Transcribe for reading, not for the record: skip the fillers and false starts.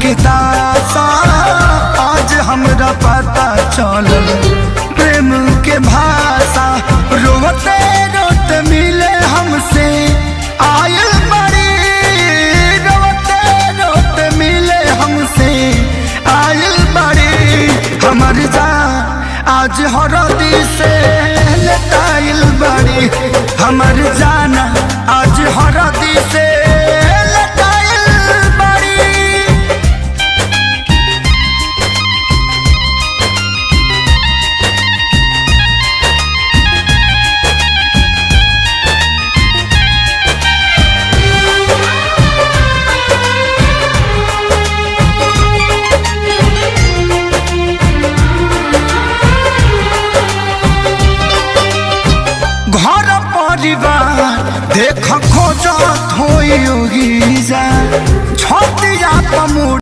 के दासा आज हमरा पता चलल प्रेम के भाषा। रोते रोते मिले हमसे आयल बड़ी, रोते रोते मिले हमसे आयल बड़ी। हमर जान आज हरदी से लताइल बड़ी, हमर जान आज हरदी से